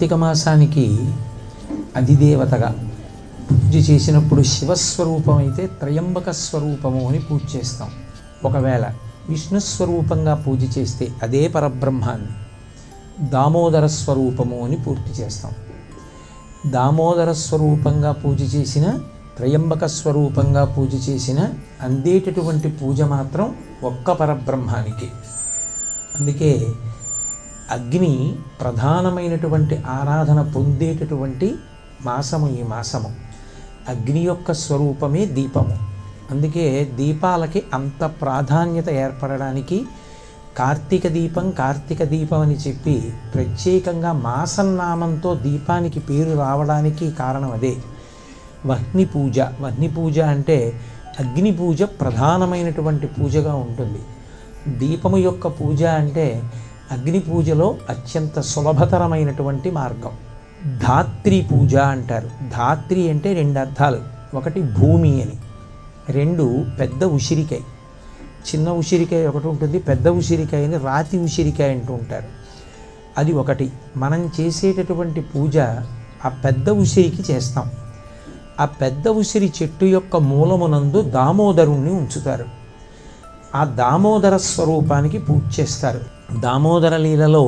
కార్తీక మాసానికి అధిదేవతగా పూజ చేసినప్పుడు శివస్వరూపం అయితే త్రయంబక స్వరూపము అని పూజ చేస్తాం. ఒకవేళ విష్ణుస్వరూపంగా పూజ చేస్తే అదే పరబ్రహ్మాన్ని దామోదర స్వరూపము అని పూర్తి చేస్తాం. దామోదర స్వరూపంగా పూజ చేసిన, త్రయంబక స్వరూపంగా పూజ చేసిన అందేటటువంటి పూజ మాత్రం ఒక్క పరబ్రహ్మానికి. అందుకే అగ్ని ప్రధానమైనటువంటి ఆరాధన పొందేటటువంటి మాసము ఈ మాసము. అగ్ని యొక్క స్వరూపమే దీపము. అందుకే దీపాలకి అంత ప్రాధాన్యత ఏర్పడడానికి కార్తీక దీపం అని చెప్పి ప్రత్యేకంగా మాసం నామంతో దీపానికి పేరు రావడానికి కారణం అదే. వహ్ని పూజ అంటే అగ్ని పూజ ప్రధానమైనటువంటి పూజగా ఉంటుంది. దీపము యొక్క పూజ అంటే అగ్ని పూజలో అత్యంత సులభతరమైనటువంటి మార్గం. ధాత్రి పూజ అంటారు. ధాత్రి అంటే రెండు అర్థాలు. ఒకటి భూమి అని, రెండు పెద్ద ఉసిరికాయ. చిన్న ఉసిరికాయ ఒకటి ఉంటుంది, పెద్ద ఉసిరికాయని రాతి ఉసిరికాయ అంటూ ఉంటారు. అది ఒకటి. మనం చేసేటటువంటి పూజ ఆ పెద్ద ఉసిరికి చేస్తాం. ఆ పెద్ద ఉసిరి చెట్టు యొక్క మూలమునందు దామోదరుణ్ణి ఉంచుతారు. ఆ దామోదర స్వరూపానికి పూజ చేస్తారు. దామోదర లీలలో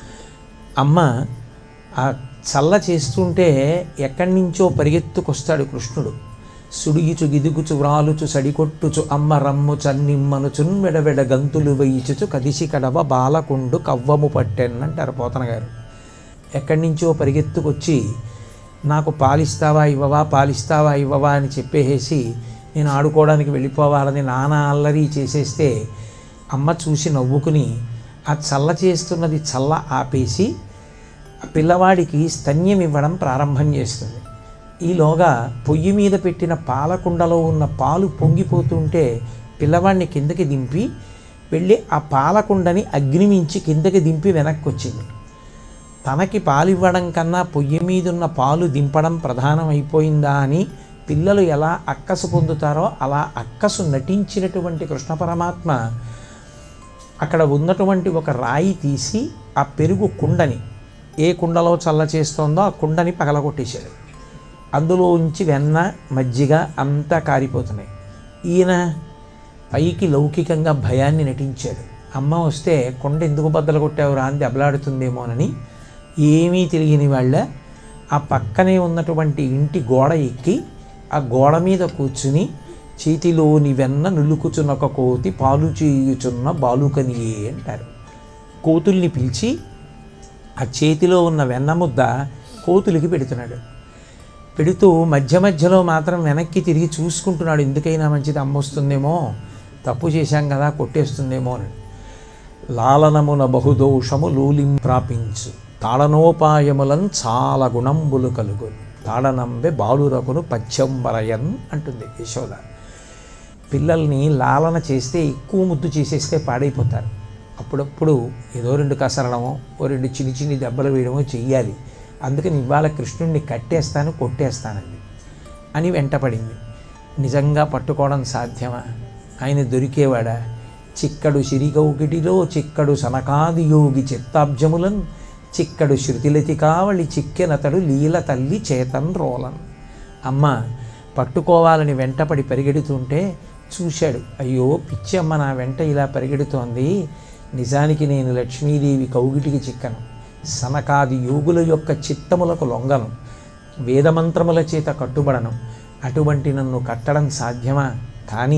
అమ్మ ఆ చల్ల చేస్తుంటే ఎక్కడి నుంచో పరిగెత్తుకొస్తాడు కృష్ణుడు. సుడిగిచు గిదుగుచు వ్రాలుచు సడికొట్టుచు అమ్మ రమ్ము చన్నిమ్మనుచున్ వెడవెడ గంతులు వేయిచుచు కదిసి కడవ బాలకుండు కవ్వము పట్టెన్నంటారు పోతన గారు. ఎక్కడి నుంచో పరిగెత్తుకొచ్చి నాకు పాలిస్తావా ఇవ్వవా అని చెప్పేసి నేను ఆడుకోవడానికి వెళ్ళిపోవాలని నానా అల్లరి చేసేస్తే అమ్మ చూసి నవ్వుకుని ఆ చల్ల చేస్తున్నది చల్ల ఆపేసి పిల్లవాడికి స్తన్యం ఇవ్వడం ప్రారంభం చేస్తుంది. ఈలోగా పొయ్యి మీద పెట్టిన పాలకుండలో ఉన్న పాలు పొంగిపోతుంటే పిల్లవాడిని కిందకి దింపి వెళ్ళి ఆ పాలకుండని అగ్ని మించి కిందకి దింపి వెనక్కి వచ్చింది. తనకి పాలు ఇవ్వడం కన్నా పొయ్యి మీద ఉన్న పాలు దింపడం ప్రధానమైపోయిందా అని పిల్లలు ఎలా అక్కసు పొందుతారో అలా అక్కసు నటించినటువంటి కృష్ణ పరమాత్మ అక్కడ ఉన్నటువంటి ఒక రాయి తీసి ఆ పెరుగు కుండని, ఏ కుండలో చల్ల చేస్తోందో ఆ కుండని పగలగొట్టేశాడు. అందులో ఉంచి వెన్న మజ్జిగ అంతా కారిపోతున్నాయి. ఈయన పైకి లౌకికంగా భయాన్ని నటించాడు. అమ్మ వస్తే కుండ ఎందుకు బద్దలు కొట్టావురా అని దెబ్బలాడుతుందేమోనని ఏమీ తెలియని వాళ్ళ ఆ పక్కనే ఉన్నటువంటి ఇంటి గోడ ఎక్కి ఆ గోడ మీద కూర్చుని చేతిలోని వెన్న నులుకుచునొక కోతి పాలు చేయుచున్న బాలుకనియే అంటారు. కోతుల్ని పిలిచి ఆ చేతిలో ఉన్న వెన్న ముద్ద కోతులకి పెడుతున్నాడు. పెడుతూ మధ్య మధ్యలో మాత్రం వెనక్కి తిరిగి చూసుకుంటున్నాడు. ఎందుకైనా మంచిది అమ్మ వస్తుందేమో, తప్పు చేశాం కదా కొట్టేస్తుందేమో అని. లాలనమున బహుదోషము లూలిం ప్రాపించు తాళనోపాయములను చాలా గుణంబులు కలుగు తాళనంబె బాలురకును పచ్చంబరయన్ అంటుంది యశోద. పిల్లల్ని లాలన చేస్తే ఎక్కువ ముద్దు చేసేస్తే పాడైపోతారు. అప్పుడప్పుడు ఏదో రెండు కసరడమో ఓ రెండు చిన్ని చిన్ని దెబ్బలు వేయడమో చెయ్యాలి. అందుకని ఇవాళ కృష్ణుడిని కట్టేస్తాను కొట్టేస్తానండి అని వెంటపడింది. నిజంగా పట్టుకోవడం సాధ్యమా? ఆయన దొరికేవాడా? చిక్కడు సిరికౌకిటిలో చిక్కడు సనకాది యోగి చిత్తాబ్జములను చిక్కడు శృతిలతి కావళి చిక్కెనతడు లీల తల్లి చేతన్ రోలన్. అమ్మ పట్టుకోవాలని వెంటపడి పరిగెడుతుంటే చూశాడు. అయ్యో పిచ్చి అమ్మ నా వెంట ఇలా పరిగెడుతోంది, నిజానికి నేను లక్ష్మీదేవి కౌగిటికి చిక్కను, సనకాది యోగుల యొక్క చిత్తములకు లొంగను, వేదమంత్రముల చేత కట్టుబడను. అటువంటి నన్ను కట్టడం సాధ్యమా? కానీ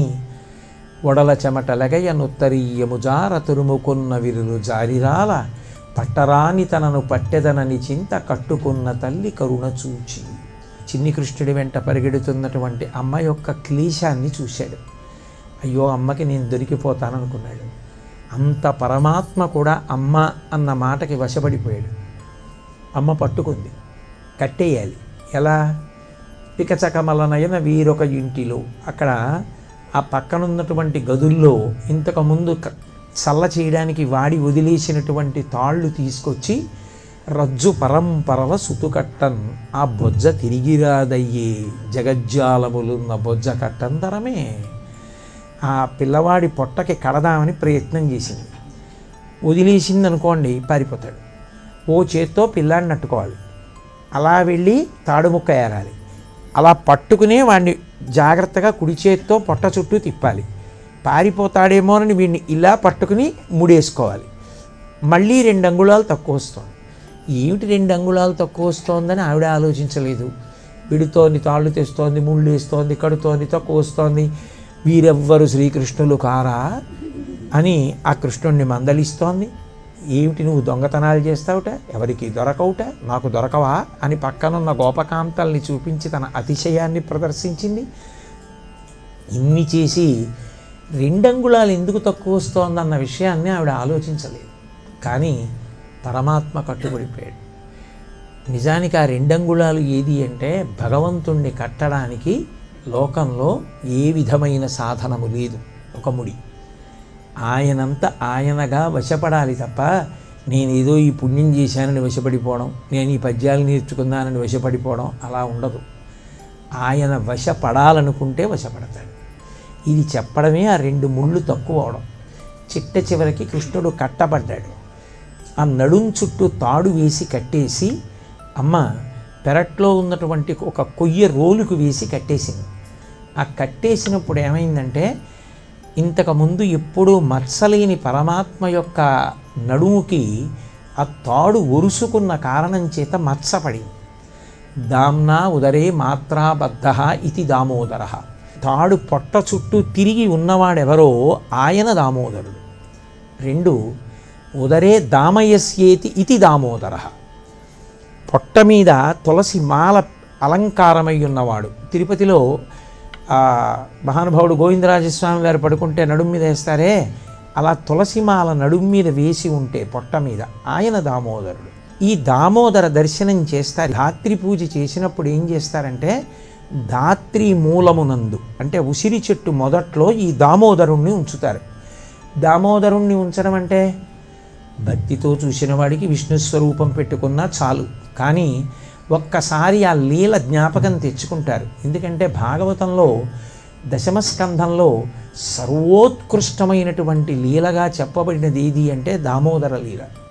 ఒడల చెమటలగయ నుత్తరీయము జార తురుముకున్న విరులు జారిరాల పట్టరాని తనను పట్టెదనని చింత కట్టుకున్న తల్లి కరుణ చూచి. చిన్ని కృష్ణుడి వెంట పరిగెడుతున్నటువంటి అమ్మ యొక్క క్లేశాన్ని చూశాడు. అయ్యో అమ్మకి నేను దొరికిపోతాననుకున్నాడు. అంత పరమాత్మ కూడా అమ్మ అన్న మాటకి వశపడిపోయాడు. అమ్మ పట్టుకుంది, కట్టేయాలి. ఎలా? పికచకమలనయన వీరొక ఇంటిలో, అక్కడ ఆ పక్కనున్నటువంటి గదుల్లో ఇంతకుముందు చల్ల చేయడానికి వాడి వదిలేసినటువంటి తాళ్ళు తీసుకొచ్చి రజ్జు పరంపరల సుతుకట్టన్ ఆ బొజ్జ తిరిగిరాదయ్యే జగజ్జాలములున్న బొజ్జ కట్టంతరమే. ఆ పిల్లవాడి పొట్టకి కడదామని ప్రయత్నం చేసింది. వదిలేసింది అనుకోండి పారిపోతాడు. ఓ చేత్తో పిల్లాడిని నట్టుకోవాలి, అలా వెళ్ళి తాడుముక్క ఏరాలి. అలా పట్టుకునే వాడిని జాగ్రత్తగా కుడి చేత్తో పొట్ట చుట్టూ తిప్పాలి. పారిపోతాడేమోనని వీడిని ఇలా పట్టుకుని ముడేసుకోవాలి. మళ్ళీ 2 అంగుళాలు తక్కువ వస్తుంది. ఏమిటి 2 అంగుళాలు తక్కువ వస్తోందని ఆవిడ ఆలోచించలేదు. విడుతోంది, తాళ్ళు తెస్తోంది, ముళ్ళు వేస్తోంది, కడుతోంది, తక్కువ వస్తోంది. వీరెవ్వరు శ్రీకృష్ణులు కారా అని ఆ కృష్ణుణ్ణి మందలిస్తోంది. ఏమిటి నువ్వు దొంగతనాలు చేస్తావుట, ఎవరికి దొరకవుట, నాకు దొరకవా అని పక్కనున్న గోపకాంతల్ని చూపించి తన అతిశయాన్ని ప్రదర్శించింది. ఇన్ని చేసి 2 అంగుళాలు ఎందుకు తక్కువ వస్తోందన్న విషయాన్ని ఆవిడ ఆలోచించలేదు. కానీ పరమాత్మ కట్టుబడిపోయాడు. నిజానికి ఆ 2 అంగుళాలు ఏది అంటే భగవంతుణ్ణి కట్టడానికి లోకంలో ఏ విధమైన సాధనము లేదు. ఒక ముడి. ఆయనంత ఆయనగా వశపడాలి తప్ప నేనేదో ఈ పుణ్యం చేశానని వశపడిపోవడం, నేను ఈ పద్యాలు నేర్చుకున్నానని వశపడిపోవడం అలా ఉండదు. ఆయన వశపడాలనుకుంటే వశపడతాడు. ఇది చెప్పడమే ఆ 2 ముళ్ళు తక్కువ అవడం. చిట్ట చివరికి కృష్ణుడు కట్టబడ్డాడు. ఆ నడుం చుట్టూ తాడు వేసి కట్టేసి అమ్మ పెరట్లో ఉన్నటువంటి ఒక కొయ్య రోలుకు వేసి కట్టేసింది. ఆ కట్టేసినప్పుడు ఏమైందంటే ఇంతకుముందు ఎప్పుడూ మత్సలేని పరమాత్మ యొక్క నడుముకి ఆ తాడు ఒరుసుకున్న కారణం చేత మత్సపడింది. దామ్నా ఉదరే మాత్రాబద్ధ ఇది దామోదర. తాడు పొట్ట చుట్టూ తిరిగి ఉన్నవాడెవరో ఆయన దామోదరుడు. 2 ఉదరే దామయస్యేతి ఇది దామోదర. పొట్ట మీద తులసి మాల అలంకారమై ఉన్నవాడు. తిరుపతిలో మహానుభావుడు గోవిందరాజస్వామి వారు పడుకుంటే నడుం మీద వేస్తారే, అలా తులసిమాల నడుం మీద వేసి ఉంటే పొట్ట మీద ఆయన దామోదరుడు. ఈ దామోదర దర్శనం చేస్తారు. ధాత్రి పూజ చేసినప్పుడు ఏం చేస్తారంటే ధాత్రి మూలమునందు అంటే ఉసిరి చెట్టు మొదట్లో ఈ దామోదరుణ్ణి ఉంచుతారు. దామోదరుణ్ణి ఉంచడం అంటే భక్తితో చూసిన వాడికి విష్ణు స్వరూపం పెట్టుకున్నా చాలు. కానీ ఒక్కసారి ఆ లీల జ్ఞాపకం తెచ్చుకుంటారు. ఎందుకంటే భాగవతంలో 10వ స్కంధంలో సర్వోత్కృష్టమైనటువంటి లీలగా చెప్పబడినది ఏది అంటే దామోదర లీల.